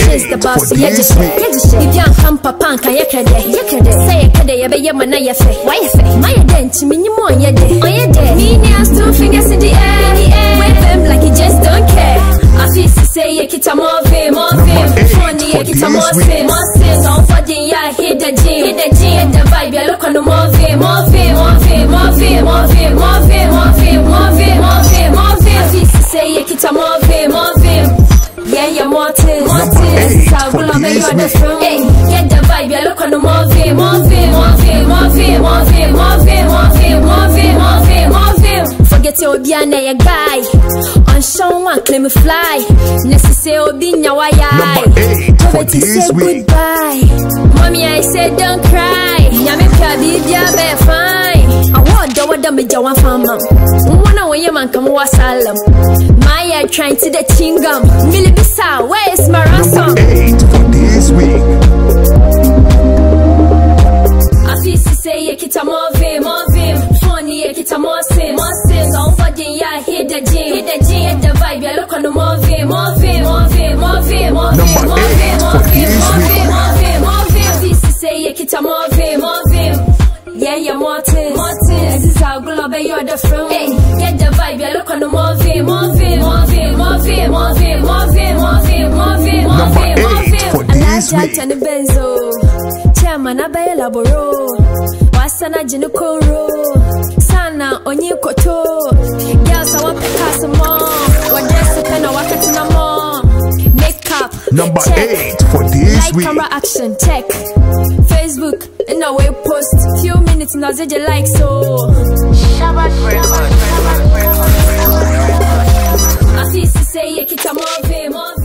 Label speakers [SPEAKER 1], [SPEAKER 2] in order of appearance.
[SPEAKER 1] is the boss, yeah, just if you come papanka, yakade, say a kade, yabana yafe, why yafe, my dent, minimum, yeah, me has 2 fingers in the air, wave them like you just don't care. I feel to say, Yakita more fame, funny, Yakita more sin, don't fucking ya, hit the G, the vibe, you look on the more fame, I feel to say, Yakita more fame, yeah, you're more tin, this I will love you on the film. Hey, get the vibe, you look on the more fame, forget your Biana, your guy. On Ocean1 claim a fly. Necessary be now I poverty say goodbye. Mommy, I said don't cry. Yami Kabi, be fine. I want the water me jawan farmer. One away your man come wasalam. Maya trying to the chingam. Millie Bisa, where is my ransom?
[SPEAKER 2] No.8 for this week.
[SPEAKER 1] I feel to say Yakita more fame, funny Yakita more sin, don't fucking ya, hit the G, the vibe, you look on the more fame, I feel to say Yakita more fame, yeah, you're more tin, this is how good love you're the film. Hey, get the vibe, you look on the more fame,
[SPEAKER 2] No.8 for this week.
[SPEAKER 1] And the benzo. Chairman Abaya Laboro, Wasana Jinukoro, Sana Onyikoto, girls I want to pass them on, what dress a pen or wakatinamo, makeup,
[SPEAKER 2] No.8 for this
[SPEAKER 1] like
[SPEAKER 2] week.
[SPEAKER 1] Camera action, check, Facebook, in a way post, few minutes now did you like so. I feel to say, Yakita more fame,